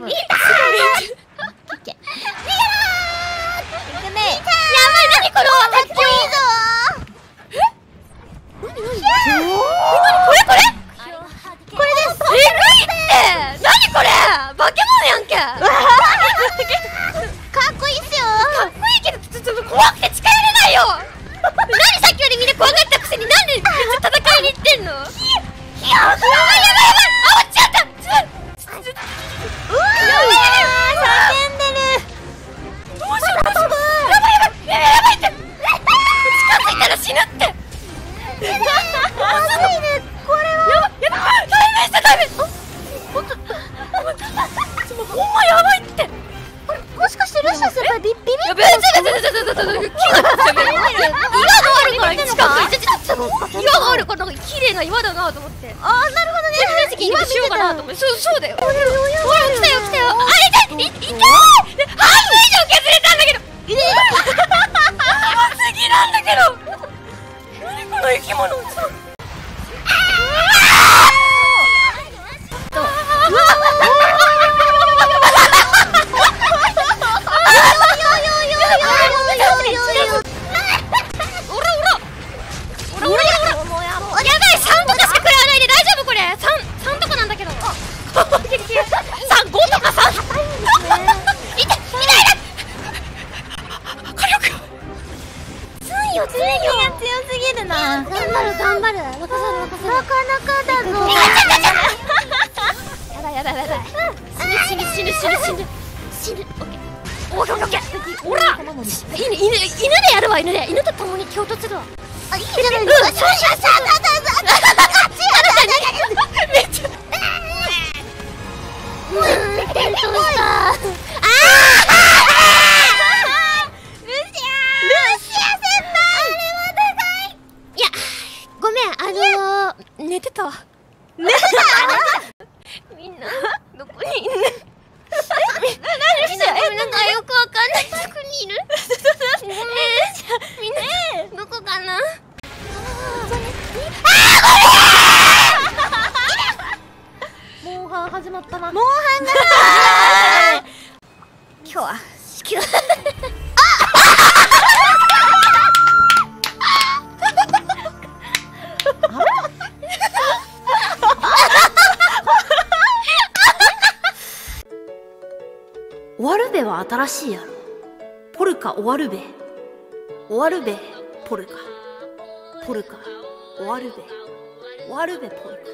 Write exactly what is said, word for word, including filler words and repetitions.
いいけ。 行くね。 やばい、何このかっこいいぞ。え？何何？これこれ？これです。えぐいって。何これ？化け物やんけ。かっこいいっすよ。かっこいいけどちょっと怖くて近寄れないよ。何さっきよりみんな怖がったくせになんでめっちゃ戦いに行ってんの？やばいやばいやばい。あ、落ちちゃった。うわー、叫んでる。どうしようどうしよう。やばいやばいやばいって。近づいたら死ぬって。まずいねこれは。やばいやばい。対面した対面。ほんとほんまやばいって。もしかしてルシア先輩ビビビッ。やべえ、ちょっとちょっとちょっとちょっと木が岩があるから近くに岩があるから綺麗な岩だなと思って。ああ、なるほどね。岩見しようかなと思って。そうそうだよ。ほら来たよ来たよ。あ、痛い痛い痛い。半分以上削れたんだけど。やばすぎなんだけど。何この生き物。頑張る頑張る。任せる任せる。なかなかだぞ。やばいやばいやばい。死ぬ死ぬ死ぬ死ぬ死ぬ死ぬ。オッケーオッケーオッケー。おら。犬犬犬でやるわ犬で。犬と共に共闘するわ。あ、いいじゃないですか。そうそうそう。めっちゃ。うん。転倒した。ああ。寝てたわ。寝てた。みんなどこにいる？みんななんかよくわかんないとこにいる。ごめん。みんなどこかな？モンハン始まったな。モンハンが。今日は今日。 終わるべは新しいやろ。ポルカ終わるべ。終わるべポルカ。ポルカ終わるべ。終わるべポルカ。